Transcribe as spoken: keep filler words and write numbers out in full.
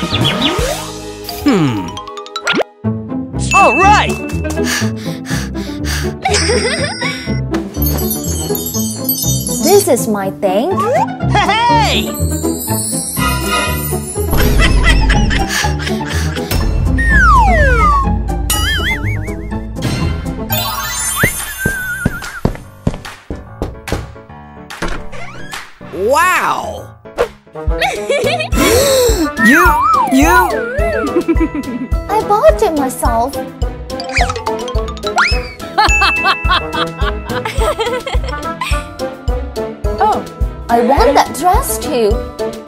Hmm. All right. This is my thing. Hey! Wow! you, you! I bought it myself. Oh, I want that dress too.